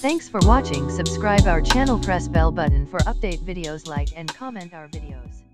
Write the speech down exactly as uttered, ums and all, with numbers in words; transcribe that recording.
Thanks for watching. Subscribe our channel, press bell button for update videos, like and comment our videos.